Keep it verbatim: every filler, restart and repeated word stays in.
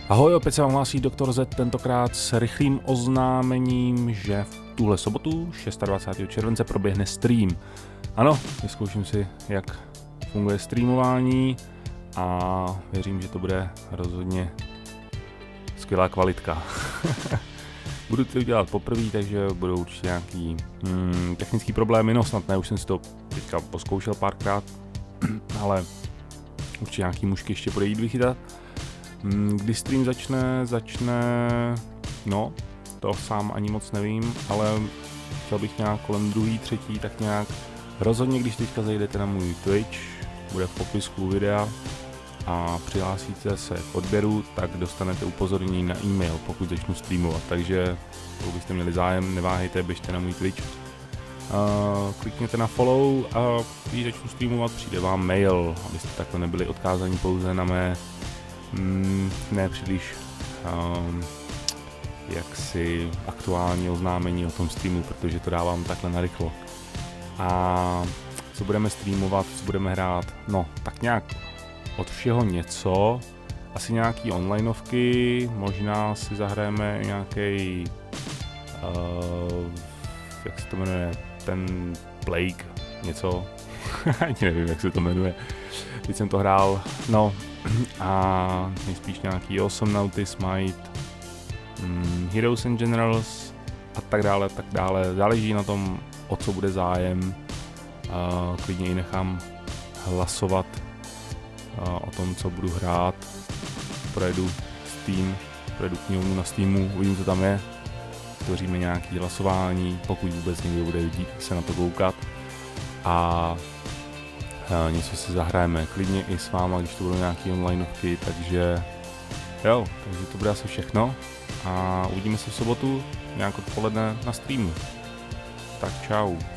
Ahoj, opět se vám hlásí doktor Z, tentokrát s rychlým oznámením, že v tuhle sobotu, dvacátého šestého července, proběhne stream. Ano, vyzkouším si, jak funguje streamování a věřím, že to bude rozhodně skvělá kvalitka. Budu to dělat poprvé, takže budou určitě nějaký hmm, technický problémy, no snad ne, už jsem si to teďka poskoušel párkrát, ale určitě nějaký mušky ještě bude jít vychytat. Kdy stream začne, začne, no, to sám ani moc nevím, ale chtěl bych nějak kolem druhý, třetí, tak nějak. Rozhodně, když teďka zajdete na můj Twitch, bude v popisku videa a přihlásíte se k odběru, tak dostanete upozornění na e-mail, pokud začnu streamovat. Takže pokud byste měli zájem, neváhejte, běžte na můj Twitch. Uh, klikněte na follow a když začnu streamovat, přijde vám mail, abyste takhle nebyli odkázaní pouze na mé Mm, ne příliš um, jaksi aktuální oznámení o tom streamu, protože to dávám takhle narychlo. A co budeme streamovat, co budeme hrát, no tak nějak od všeho něco, asi nějaký onlineovky, možná si zahrajeme nějaký, uh, jak se to jmenuje, ten Plague, něco, ani nevím, jak se to jmenuje, teď jsem to hrál, no. A nejspíš nějaký Awesome Naughty, Smite, mm, Heroes and Generals a tak dále, tak dále. Záleží na tom, o co bude zájem. Uh, klidně i nechám hlasovat uh, o tom, co budu hrát. Projedu Steam, projedu knihovnu na Steamu, uvidím, co tam je. Tvoříme nějaké hlasování, pokud vůbec někdo bude vidít, se na to koukat. A Uh, něco si zahrajeme, klidně i s váma, když to budou nějaké onlineovky, takže jo, takže to bude asi všechno a uvidíme se v sobotu nějak odpoledne na streamu. Tak čau.